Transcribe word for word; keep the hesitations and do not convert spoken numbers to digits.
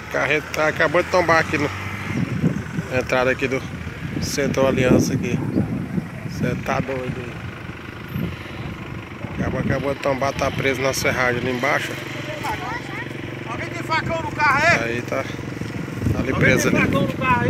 carro tá, acabou de tombar aqui no, na entrada aqui do Centro Aliança aqui. Você tá doido aí. Acabou, acabou de tombar, tá preso na serragem ali embaixo. Alguém tem facão no carro aí? Aí tá, tá ali preso ali.